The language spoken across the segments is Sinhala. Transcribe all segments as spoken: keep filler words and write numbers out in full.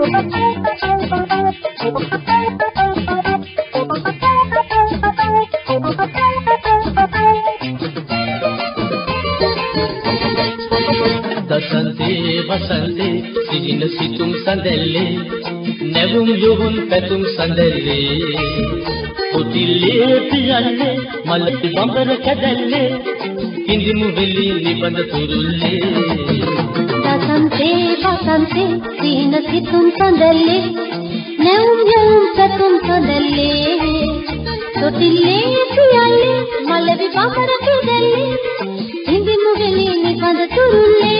දසන්තේ වසන්තේ සිහින සිතුම් සඳැල්ලේ නැවුම් යොවුන් පැතුම් සඳැල්ලේ පොතිල්ලේ පියල්ලේ මල බඹර කැදැල්ලේ කිඳිමු වෙලි නිබඳ තුරුල්ලේ දසන්තේ වසන්තේ සිහින සිතුම් සඳැල්ලේ නැවුම් යොවුන් පැතුම් සඳැල්ලේ පොතිල්ලේ පියල්ලේ මල බඹර කැදැල්ලේ කිඳිමු වෙලි නිබඳ තුරුල්ලේ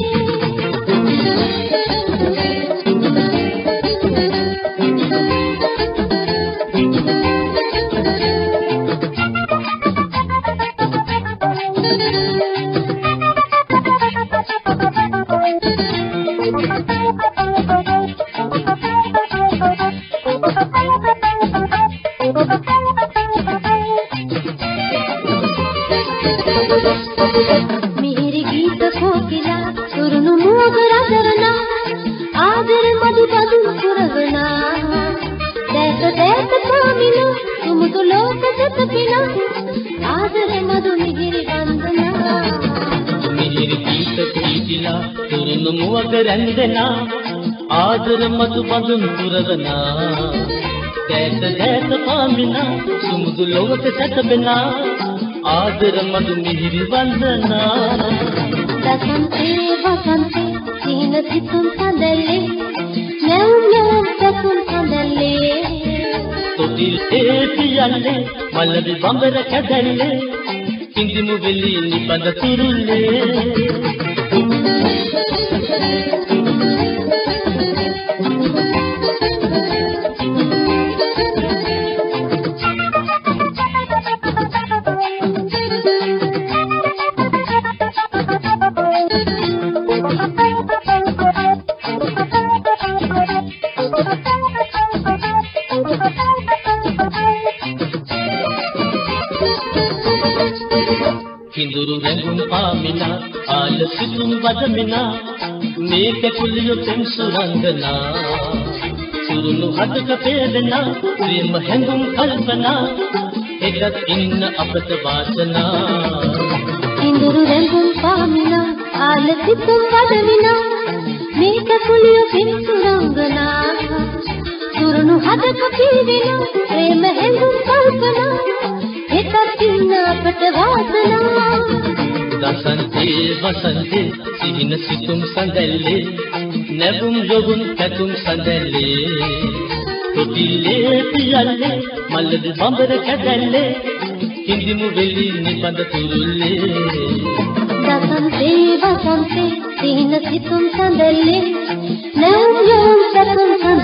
मेरे गीत कोकिला सुरनु मोगरा धरना आदर मधु मधु सुरगना दैत दैत पामिना तुम तो लोक जत पिना आदर मधु मिहिर वंदना मिहिर गीत कोकिला सुरनु मोगरा धरना आदर मधु मधु सुरगना दैत दैत पामिना तुम तो लोक जत पिना आदर मधु मिहिर वंदना दसंते वसंते सिहिन सितुम सඳැල්ලේ නැවුම් යොවුන් පැතුම් සඳැල්ලේ තොටිල්ලේ පියල්ලේ මලවි බඹර කැදැල්ලේ කිඳිමු වෙලි නිබඳ තුරුල්ලේ किंदुरु रंगुम पामिना आल सितुम वदमिना मेक कुलियो तेम सुरंगना सुरुनु हदक पेदना प्रेम हेंगुम कल्पना एकत इन अपत वासना किंदुरु रंगुम पामिना आल सितुम वदमिना मेक कुलियो तेम सुरंगना सुरुनु हदक पेदना प्रेम हेंगुम कल्पना एकत इन अपत वासना दसंते वसंते सिहिन सितुम सඳැල්ලේ නැවුම් යොවුන් පැතුම් සඳැල්ලේ තොටිල්ලේ පියල්ලේ මල්ලි බඹර කැදැල්ලේ කිඳිමු වෙලි නිබඳ තුරුල්ලේ දසන්තේ වසන්තේ සිහින සිතුම් සඳැල්ලේ නැවුම් යොවුන් පැතුම්